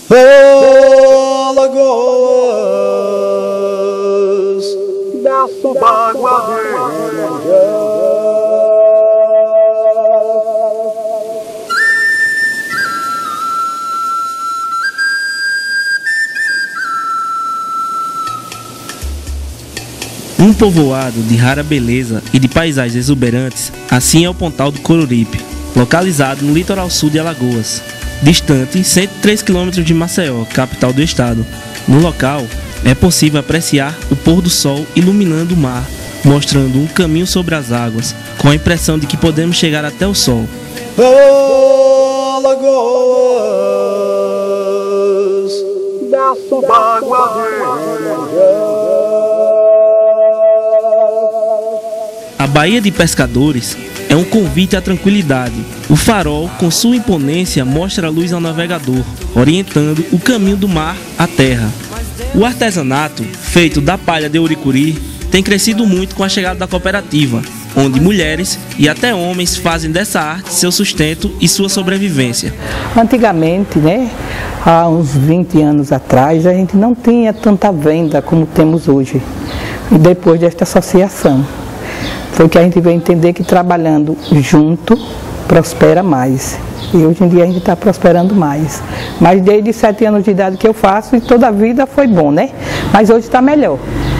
Alagoas, berço d'água verde. Um povoado de rara beleza e de paisagens exuberantes, assim é o Pontal do Coruripe, localizado no litoral sul de Alagoas, distante 103 km de Maceió, capital do estado. No local, é possível apreciar o pôr do sol iluminando o mar, mostrando um caminho sobre as águas, com a impressão de que podemos chegar até o sol. Alagoas, berço d'água verde. A Baía de Pescadores é um convite à tranquilidade. O farol, com sua imponência, mostra a luz ao navegador, orientando o caminho do mar à terra. O artesanato, feito da palha de ouricuri, tem crescido muito com a chegada da cooperativa, onde mulheres e até homens fazem dessa arte seu sustento e sua sobrevivência. Antigamente, há uns 20 anos atrás, a gente não tinha tanta venda como temos hoje. E depois desta associação, foi que a gente veio entender que trabalhando junto prospera mais. E hoje em dia a gente está prosperando mais. Mas desde 7 anos de idade que eu faço e toda a vida foi bom, Mas hoje está melhor.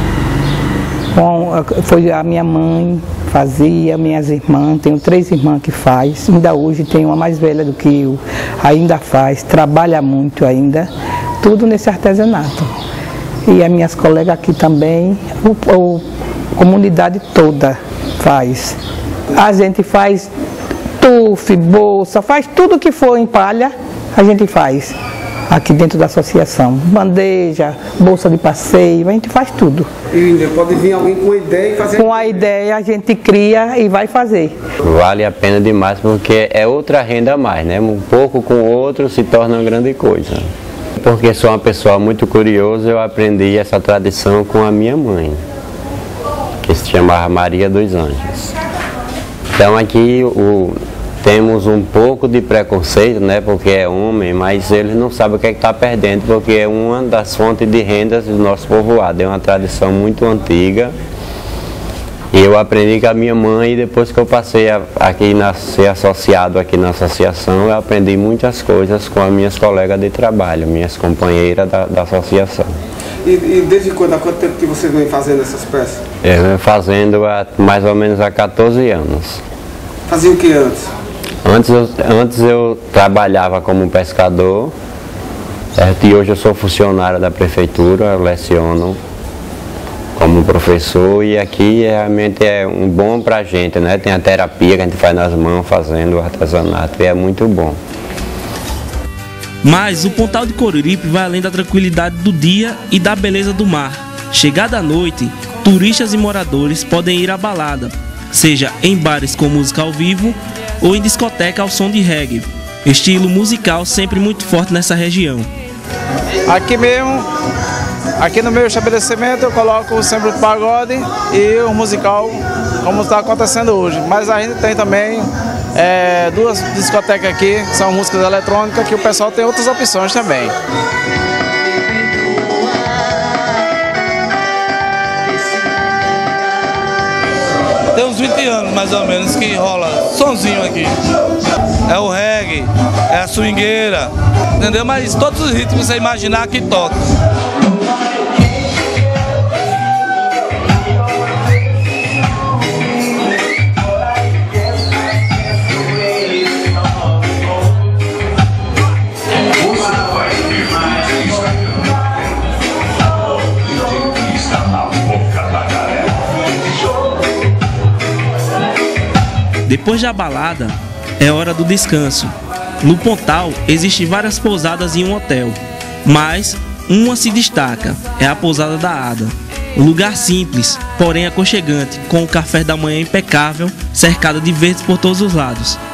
Foi a minha mãe fazia, minhas irmãs, tenho 3 irmãs que faz, ainda hoje tem uma mais velha do que eu, ainda faz, trabalha muito ainda, tudo nesse artesanato. E as minhas colegas aqui também, a comunidade toda faz. A gente faz tufe, bolsa, faz tudo que for em palha, a gente faz aqui dentro da associação. Bandeja, bolsa de passeio, a gente faz tudo. E pode vir alguém com a ideia e fazer? Com a ideia a gente cria e vai fazer. Vale a pena demais porque é outra renda a mais, Um pouco com o outro se torna uma grande coisa. Porque sou uma pessoa muito curiosa, eu aprendi essa tradição com a minha mãe, que se chamava Maria dos Anjos. Então aqui temos um pouco de preconceito, porque é homem, mas eles não sabem o que é que está perdendo, porque é uma das fontes de rendas do nosso povoado. É uma tradição muito antiga. E eu aprendi com a minha mãe, e depois que eu passei a ser associado aqui na associação, eu aprendi muitas coisas com as minhas colegas de trabalho, minhas companheiras da associação. E desde quando, há quanto tempo que você vem fazendo essas peças? Eu venho fazendo mais ou menos há 14 anos. Fazia o que antes? Antes eu trabalhava como pescador, certo? E hoje eu sou funcionário da prefeitura, eu leciono como professor, e aqui realmente é um bom pra gente, Tem a terapia que a gente faz nas mãos fazendo o artesanato, e é muito bom. Mas o Pontal de Coruripe vai além da tranquilidade do dia e da beleza do mar. Chegada a noite, turistas e moradores podem ir à balada, seja em bares com música ao vivo ou em discoteca ao som de reggae, estilo musical sempre muito forte nessa região. Aqui mesmo, aqui no meu estabelecimento eu coloco sempre o pagode e o musical, como está acontecendo hoje. Mas a gente tem também 2 discotecas aqui, que são músicas eletrônicas, que o pessoal tem outras opções também. Tem uns 20 anos mais ou menos que rola sonzinho aqui. É o reggae, é a swingueira, entendeu? Mas todos os ritmos que você imaginar que toca. Depois da balada, é hora do descanso. No Pontal, existem várias pousadas em um hotel, mas uma se destaca, é a Pousada da Ada. Um lugar simples, porém aconchegante, com o café da manhã impecável, cercado de verdes por todos os lados.